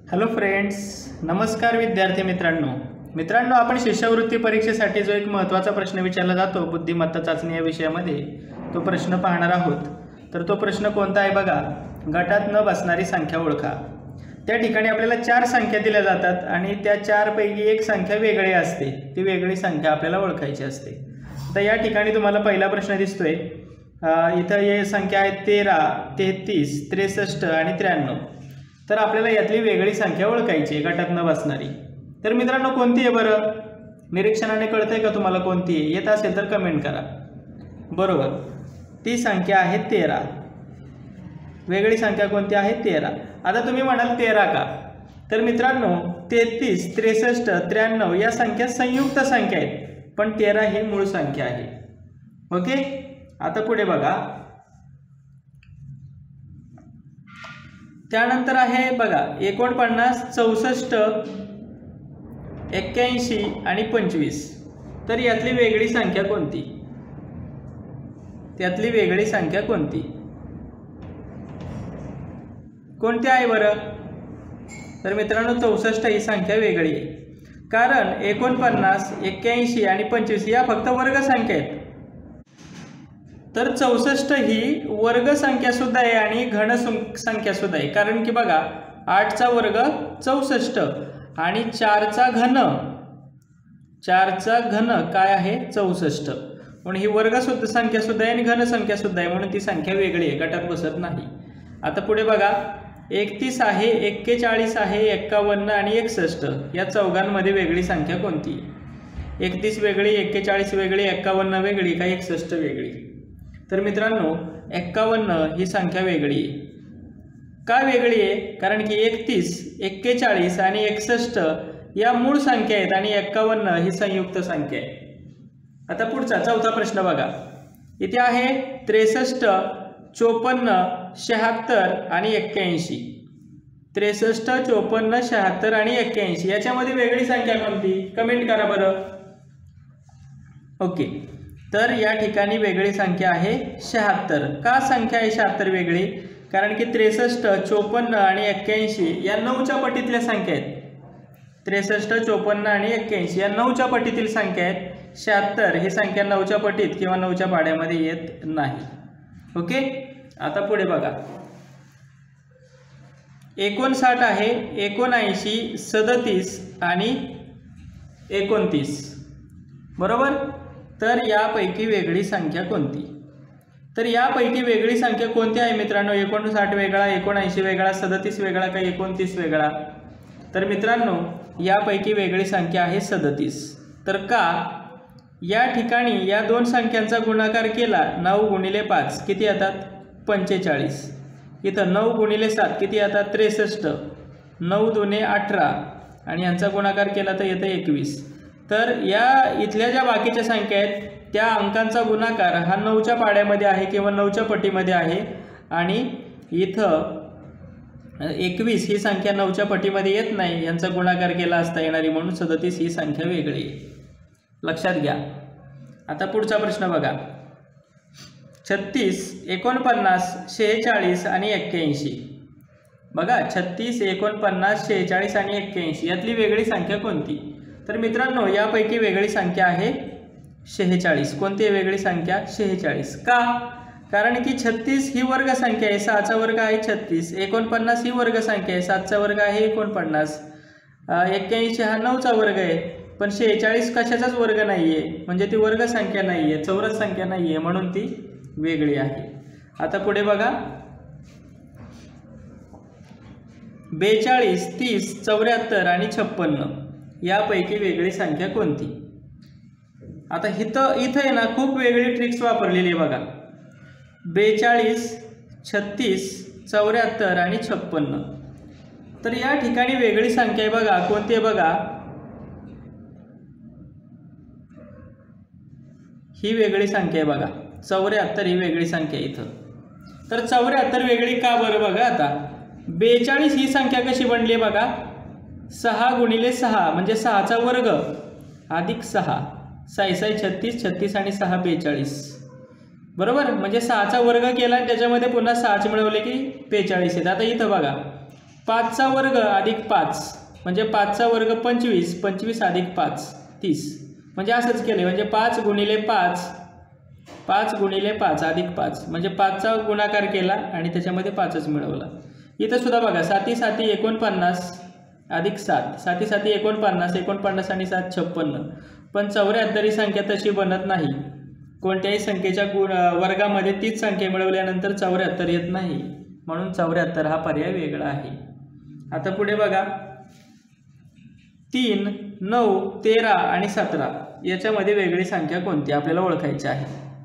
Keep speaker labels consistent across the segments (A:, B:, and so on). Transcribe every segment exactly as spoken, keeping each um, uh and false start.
A: Hello friends, नमस्कार विद्यार्थी मित्रांनो मित्रांनो आपण शिष्यवृत्ती परीक्षेसाठी जो एक महत्त्वाचा प्रश्न विचारला जातो बुद्धिमत्ता चाचणी या विषयामध्ये तो प्रश्न पाहणार आहोत। तर तो प्रश्न कोणता आहे बघा, गटात न बसणारी संख्या ओळखा। त्या ठिकाणी आपल्याला चार संख्या दिल्या जातात आणि त्या चार पैकी एक संख्या वेगळी असते, ती वेगळी संख्या आपल्याला ओळखायची असते। तर या ठिकाणी तुम्हाला पहिला प्रश्न दिसतोय, इथं हे संख्या आहेत तेरा, तेहतीस, त्रेसष्ट आणि त्र्याण्णव। तर आपल्याला यातली वेगळी संख्या ओळखायची आहे गटात न बसणारी। तर मित्रांनो कोणती आहे बरं, निरीक्षणाने कळतंय का तुम्हाला कोणती आहे? येत असेल तर कमेंट करा। बरोबर, ती संख्या आहे तेरा। वेगळी संख्या कोणती आहे? तेरा। आता तुम्ही म्हणाल तेरा का? तर मित्रांनो तेहतीस, त्रेसष्ट, त्र्याण्णव या संख्या संयुक्त संख्या आहेत, पण तेरा ही मूळ संख्या आहे। ओके, आता पुढे बघा, त्यानंतर आहे बघा एकोणपन्नास, चौसष्ट, एक्क्याऐंशी आणि पंचवीस। तर यातली वेगळी संख्या कोणती? त्यातली वेगळी संख्या कोणती कोणती आहे बरं? तर मित्रांनो चौसष्ट ही संख्या वेगळी आहे, कारण एकोणपन्नास, एक्क्याऐंशी आणि पंचवीस या फक्त वर्ग संख्या आहेत। तर चौसष्ट ही वर्ग संख्या सुद्धा आहे आणि घन संख्या सुद्धा आहे, कारण की बघा आठचा वर्ग चौसष्ट आणि चारचा घन चारचा घन काय आहे? चौसष्ट। म्हणून ही वर्ग सुद्धा संख्या सुद्धा आहे आणि घन संख्या सुद्धा आहे, म्हणून ती संख्या वेगळी आहे, गटात बसत नाही। आता पुढे बघा, एकतीस आहे, एक्केचाळीस आहे, एक्कावन्न आणि एकसष्ट या चौघांमध्ये वेगळी संख्या कोणती? एकतीस वेगळी, एक्केचाळीस वेगळी, एक्कावन्न वेगळी का एकसष्ट वेगळी? तर मित्रांनो एक्कावन्न ही संख्या वेगळी आहे। का वेगळी आहे? कारण की एकतीस, एक्केचाळीस आणि एकसष्ट या मूळ संख्या आहेत आणि एक्कावन्न ही संयुक्त संख्या आहे। आता पुढचा चौथा प्रश्न बघा, इथे आहे त्रेसष्ट, चोपन्न, शहात्तर आणि एक्क्याऐंशी। त्रेसष्ट, चोपन्न, शहात्तर आणि एक्क्याऐंशी याच्यामध्ये वेगळी संख्या कोणती? कमेंट करा बरं। ओके, तर या ठिकाणी वेगळी संख्या आहे शहात्तर। का संख्या आहे शहात्तर वेगळी? कारण की त्रेसष्ट, चोपन्न आणि एक्क्याऐंशी या नऊच्या पटीतल्या संख्या आहेत। त्रेसष्ट, चोपन्न आणि एक्क्याऐंशी या नऊच्या पटीतील संख्या आहेत। शहात्तर ही संख्या नऊच्या पटीत किंवा नऊच्या पाड्यामध्ये येत नाही। ओके, आता पुढे बघा, एकोणसाठ आहे, एकोणऐंशी, सदतीस आणि एकोणतीस। बरोबर, तर यापैकी वेगळी संख्या कोणती? तर यापैकी वेगळी संख्या कोणती आहे मित्रांनो? एकोणसाठ वेगळा, एकोणऐंशी वेगळा, सदतीस वेगळा का एकोणतीस वेगळा? तर मित्रांनो यापैकी वेगळी संख्या आहे सदतीस। तर का? या ठिकाणी या दोन संख्यांचा गुणाकार केला, नऊ गुणिले पाच किती येतात? पंचेचाळीस। इथं नऊ गुणिले सात किती येतात? त्रेसष्ट। नऊ दुने अठरा आणि यांचा गुणाकार केला तर येतं एकवीस। तर या इथल्या ज्या बाकीच्या संख्या आहेत त्या अंकांचा गुणाकार हा नऊच्या पाड्यामध्ये आहे किंवा नऊच्या पटीमध्ये आहे आणि इथं एकवीस ही संख्या नऊच्या पटीमध्ये येत नाही, यांचा गुणाकार केला असता येणारी, म्हणून सदतीस ही संख्या वेगळी आहे, लक्षात घ्या। आता पुढचा प्रश्न बघा, छत्तीस, एकोणपन्नास, शेहेचाळीस आणि एक्क्याऐंशी। बघा छत्तीस, एकोणपन्नास, शेहेचाळीस आणि एक्क्याऐंशी यातली वेगळी संख्या कोणती? तर मित्रांनो यापैकी वेगळी संख्या आहे शेहेचाळीस। कोणती आहे वेगळी संख्या? शेहेचाळीस। का? कारण की छत्तीस ही वर्ग संख्या आहे, सहाचा वर्ग आहे छत्तीस। एकोणपन्नास ही वर्ग संख्या आहे, सातचा वर्ग आहे एकोणपन्नास। एक्क्याऐंशी हा नऊचा वर्ग आहे, पण शेहेचाळीस कशाचाच वर्ग नाही आहे, म्हणजे ती वर्ग संख्या नाही आहे, चौरस संख्या नाही आहे, म्हणून ती वेगळी आहे। आता पुढे बघा, बेचाळीस, तीस, चौऱ्याहत्तर आणि छप्पन्न यापैकी वेगळी संख्या कोणती? आता इथं इथं आहे ना खूप वेगळी ट्रिक्स वापरलेली आहे बघा, बेचाळीस, छत्तीस, चौऱ्याहत्तर आणि छप्पन्न। तर या ठिकाणी वेगळी संख्या आहे बघा, कोणती आहे बघा, ही वेगळी संख्या आहे बघा, चौऱ्याहत्तर ही वेगळी संख्या आहे इथं। तर चौऱ्याहत्तर वेगळी का बरं? बघा आता बेचाळीस ही संख्या कशी बनली आहे बघा, सहा गुणिले सहा म्हणजे सहाचा वर्ग अधिक सहा, साई साई छत्तीस, छत्तीस आणि सहा बेचाळीस। बरोबर, म्हणजे सहाचा वर्ग केला आणि त्याच्यामध्ये पुन्हा सहाच मिळवले की बेचाळीस येतात। आता इथं बघा पाचचा वर्ग अधिक पाच म्हणजे पाचचा वर्ग पंचवीस, पंचवीस अधिक पाच तीस, म्हणजे असंच केले म्हणजे पाच गुणिले पाच, पाच गुणिले पाच अधिक पाच म्हणजे पाचचा गुणाकार केला आणि त्याच्यामध्ये पाचच मिळवला. इथं सुद्धा बघा साती साती एकोणपन्नास अधिक सात, साती साती एकोणपन्नास, एकोणपन्नास आणि सात छप्पन्न, पण चौऱ्याहत्तर ही संख्या तशी बनत नाही. कोणत्याही संख्येच्या गुण वर्गामध्ये तीच संख्या मिळवल्यानंतर चौऱ्याहत्तर येत नाही, म्हणून चौऱ्याहत्तर हा पर्याय वेगळा आहे. आता पुढे बघा तीन, नऊ, तेरा आणि सतरा याच्यामध्ये वेगळी संख्या कोणती आपल्याला ओळखायची आहे.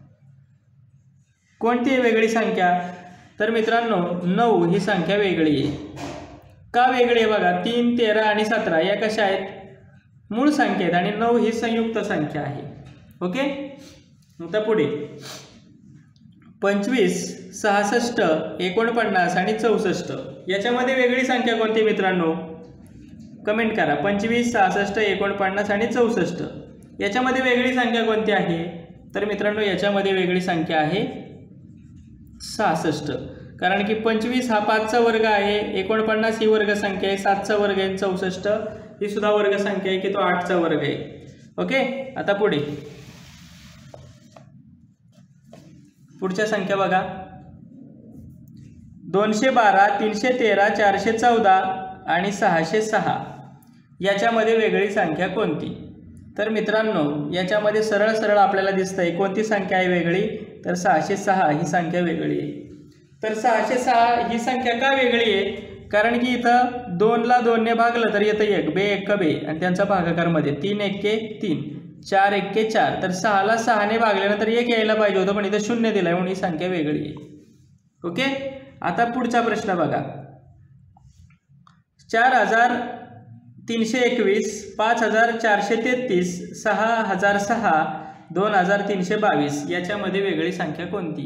A: कोणती वेगळी संख्या? तर मित्रांनो नऊ ही संख्या वेगळी आहे. का वेगळी आहे बघा, तीन, तेरा आणि सतरा या कशा आहेत? मूळ संख्या आहेत आणि नऊ ही संयुक्त संख्या आहे. ओके. आता पुढे पंचवीस, सहासष्ट, एकोणपन्नास आणि चौसष्ट याच्यामध्ये वेगळी संख्या कोणती मित्रांनो? कमेंट करा. पंचवीस, सहासष्ट, एकोणपन्नास आणि चौसष्ट याच्यामध्ये वेगळी संख्या कोणती आहे? तर मित्रांनो याच्यामध्ये वेगळी संख्या आहे सहासष्ट, कारण की पंचवीस हा पाचचा वर्ग आहे, एकोणपन्नास ही वर्ग संख्या आहे, सातचा वर्ग आहे, चौसष्ट ही सुद्धा वर्ग संख्या आहे की तो आठचा वर्ग आहे. ओके. आता पुढे पुढच्या संख्या बघा दोनशे बारा, तीनशे तेरा, चारशे चौदा आणि सहाशे सहा याच्यामध्ये वेगळी संख्या कोणती? तर मित्रांनो याच्यामध्ये सरळ सरळ आपल्याला दिसतंय कोणती संख्या आहे वेगळी? तर सहाशे सहा ही संख्या वेगळी आहे. तर सहाशे सहा ही संख्या का वेगळी आहे? कारण की इथं दोनला दोनने भागलं तर येतं एक, बे एक बे आणि त्यांचा भागाकारमध्ये तीन एक्के तीन, चार एक्के चार, तर सहाला सहाने भागल्यानंतर एक यायला पाहिजे होतं पण इथं शून्य दिलंय म्हणून ही संख्या वेगळी आहे. ओके. आता पुढचा प्रश्न बघा चार हजार तीनशे एकवीस, पाच हजार चारशे तेहतीस, सहा हजार सहा, दोन हजार तीनशे बावीस याच्यामध्ये वेगळी संख्या कोणती?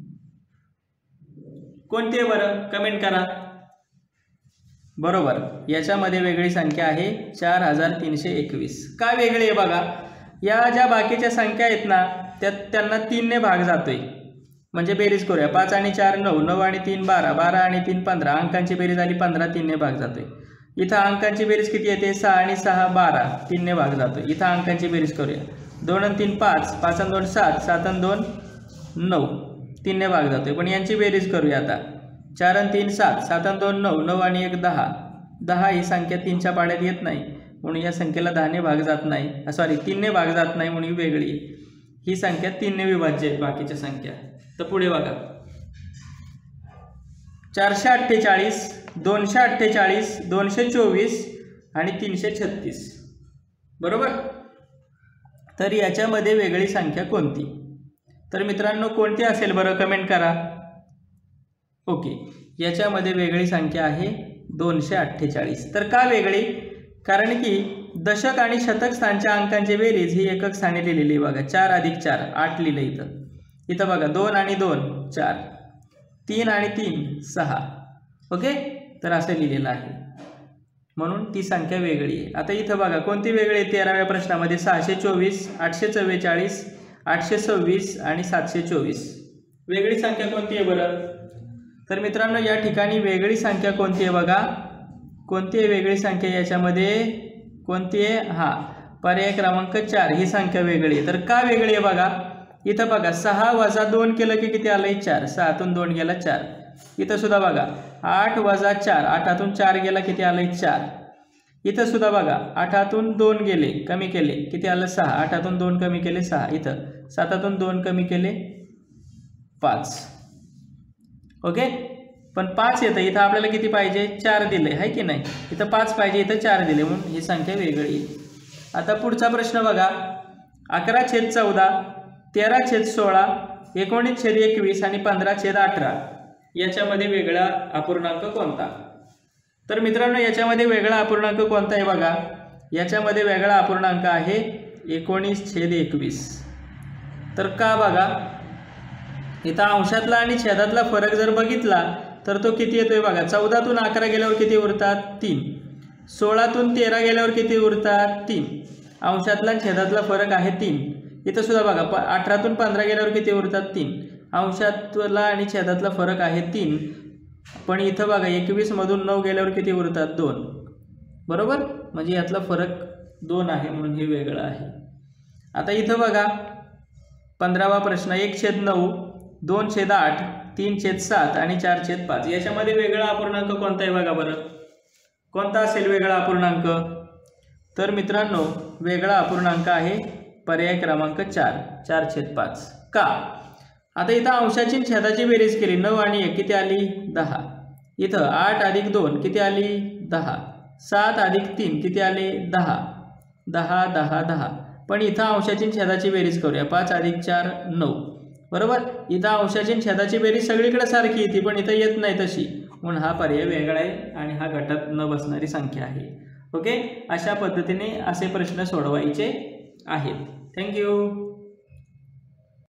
A: कोणती आहे बरं? कमेंट करा. बरोबर, याच्यामध्ये वेगळी संख्या आहे चार हजार तीनशे एकवीस. का वेगळी आहे बघा, या ज्या बाकीच्या संख्या आहेत ना त्यात त्यांना तीनने भाग जातोय, म्हणजे बेरीज करूया. पाच आणि चार नऊ, नऊ आणि तीन बारा, बारा आणि तीन पंधरा, अंकांची बेरीज आली पंधरा, तीनने भाग जातोय. इथं अंकांची बेरीज किती येते? सहा आणि सहा बारा, तीनने भाग जातोय. इथं अंकांची बेरीज करूया. दोन आणि तीन पाच, पाच आणि दोन सात, सात आणि दोन नऊ, तीनने भाग जातोय. पण यांची बेरीज करूया आता. चार आणि तीन सात, सात आणि दोन नऊ, नऊ आणि एक दहा, दहा ही संख्या तीनच्या पाड्यात येत नाही म्हणून या संख्येला दहाने भाग जात नाही, सॉरी तीनने भाग जात नाही म्हणून ही वेगळी. ही संख्या तीनने विभाज्य आहेत बाकीच्या संख्या. तर पुढे बघा चारशे अठ्ठेचाळीस, दोनशे अठ्ठेचाळीस, दोनशे चोवीस आणि तीनशे छत्तीस. बरोबर. तर याच्यामध्ये वेगळी संख्या कोणती? तर मित्रांनो कोणती असेल बरं? कमेंट करा. ओके. याच्यामध्ये वेगळी संख्या आहे दोनशे अठ्ठेचाळीस. तर का वेगळी? कारण की दशक आणि शतक स्थानच्या अंकांची बेरीज ही एकक स्थानी लिहिलेली बघा. चार अधिक चार आठ लिहिलं इथं. इथं बघा दोन आणि दोन चार, तीन आणि तीन सहा. ओके. तर असं लिहिलेलं आहे म्हणून ती संख्या वेगळी आहे. आता इथं बघा कोणती वेगळी आहे? तेराव्या प्रश्नामध्ये सहाशे चोवीस, आठशे चव्वेचाळीस, आठशे सव्वीस आणि सातशे चोवीस. वेगळी संख्या कोणती आहे बरं? तर मित्रांनो या ठिकाणी वेगळी संख्या कोणती आहे बघा. कोणती आहे वेगळी संख्या याच्यामध्ये? कोणती आहे? हां, पर्याय क्रमांक चार ही संख्या वेगळी आहे. तर का वेगळी आहे बघा. इथं बघा सहा वजा दोन केलं की किती आलंय? चार. सहातून दोन गेला चार. इथं सुद्धा बघा आठ वजा चार, आठातून चार गेला किती आलंय? चार. इथं सुद्धा बघा आठातून दोन गेले कमी केले किती आलं? सहा. आठातून दोन कमी केले सहा. इथं सातातून दोन कमी केले पाच. ओके. पण पाच येतं. इथं आपल्याला किती पाहिजे? चार दिले आहे की नाही? इथं पाच पाहिजे, इथं चार दिले म्हणून ही संख्या वेगळी आहे. आता पुढचा प्रश्न बघा अकरा छेद चौदा, तेरा छेद सोळा, एकोणीस छेद एकवीस आणि पंधरा छेद अठरा याच्यामध्ये वेगळा अपूर्णांक कोणता? तर मित्रांनो याच्यामध्ये वेगळा अपूर्णांक कोणता आहे बघा. याच्यामध्ये वेगळा अपूर्णांक आहे एकोणीस छेद एकवीस. तर का बघा इथं अंशातला आणि छेदातला फरक जर बघितला तर तो किती येतोय बघा. चौदातून अकरा गेल्यावर किती उरतात? तीन. सोळातून तेरा गेल्यावर किती उरतात? तीन. अंशातला आणि छेदातला फरक आहे तीन. इथं सुद्धा बघा प अठरातून पंधरा गेल्यावर किती उरतात? तीन. अंशातला आणि छेदातला फरक आहे तीन. पण इथं बघा एकवीस मधून नऊ गेल्यावर किती उरतात दोन, बरोबर, म्हणजे यातला फरक दोन आहे म्हणून हे वेगळं आहे. आता इथं बघा पंधरावा प्रश्न, एक छेद नऊ, दोन छेद आठ, तीन छेद सात आणि चार छेद पाच. याच्यामध्ये वेगळा अपूर्णांक कोणता आहे बघा बरं, कोणता असेल वेगळा अपूर्णांक? तर मित्रांनो वेगळा अपूर्णांक आहे पर्याय क्रमांक चार, चार छेद पाच. का? आता इथं अंशाची छेदाची बेरीज केली, नऊ आणि एक किती आली दहा. इथं आठ अधिक दोन किती आली दहा. सात अधिक तीन किती आले दहा. दहा दहा दहा. पण इथं अंशाची छेदाची बेरीज करूया, पाच अधिक चार नऊ, बरोबर. इथं अंशाची छेदाची बेरीज सगळीकडे सारखी येते पण इथं येत नाही तशी, म्हणून हा पर्याय वेगळा आहे आणि हा गटात न बसणारी संख्या आहे. ओके, अशा पद्धतीने असे प्रश्न सोडवायचे आहेत. थँक्यू.